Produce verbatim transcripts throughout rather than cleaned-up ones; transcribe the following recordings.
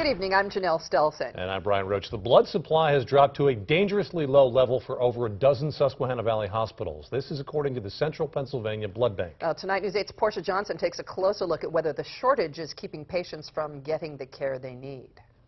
Good evening, I'm Janelle Stelson. And I'm Brian Roach. The blood supply has dropped to a dangerously low level for over a dozen Susquehanna Valley hospitals. This is according to the Central Pennsylvania Blood Bank. Uh, tonight, News eight's Portia Johnson takes a closer look at whether the shortage is keeping patients from getting the care they need.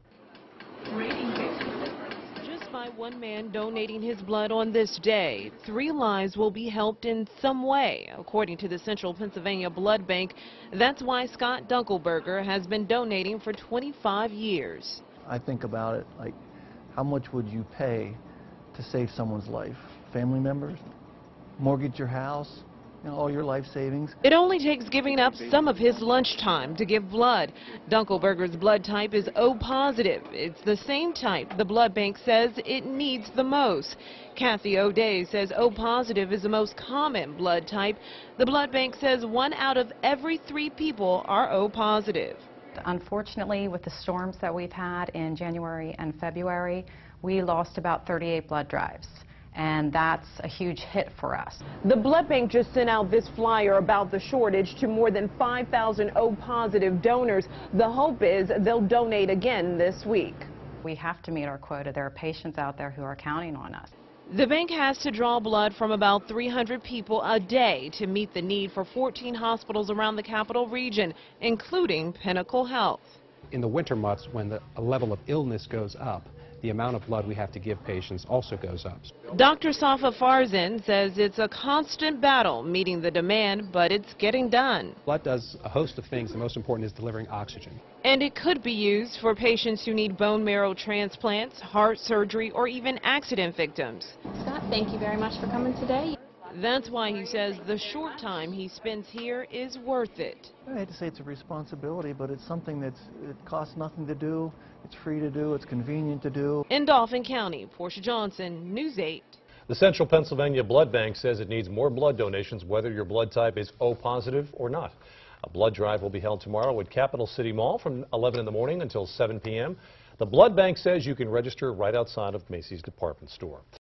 Just by one man donating his blood on this day, three lives will be helped in some way, according to the Central Pennsylvania Blood Bank. That's why Scott Dunkelberger has been donating for twenty-five years. I think about it like, how much would you pay to save someone's life? Family members? Mortgage your house? You know, all your life savings? It only takes giving up some of his lunchtime to give blood. Dunkelberger's blood type is O positive. It's the same type the blood bank says it needs the most. Kathy O'Day says O positive is the most common blood type. The blood bank says one out of every three people are O positive. Unfortunately, with the storms that we've had in January and February, we lost about thirty-eight blood drives. And that's a huge hit for us. The blood bank just sent out this flyer about the shortage to more than five thousand O positive donors. The hope is they'll donate again this week. We have to meet our quota. There are patients out there who are counting on us. The bank has to draw blood from about three hundred people a day to meet the need for fourteen hospitals around the capital region, including Pinnacle Health. In the winter months, when the level of illness goes up, the amount of blood we have to give patients also goes up. Doctor Safa Farzin says it's a constant battle meeting the demand, but it's getting done. Blood does a host of things. The most important is delivering oxygen. And it could be used for patients who need bone marrow transplants, heart surgery, or even accident victims. Scott, thank you very much for coming today. That's why he says the short time he spends here is worth it. I hate to say it's a responsibility, but it's something that's, it costs nothing to do, it's free to do, it's convenient to do. In Dauphin County, Portia Johnson, News eight. The Central Pennsylvania Blood Bank says it needs more blood donations whether your blood type is O positive or not. A blood drive will be held tomorrow at Capital City Mall from eleven in the morning until seven p m The blood bank says you can register right outside of Macy's department store.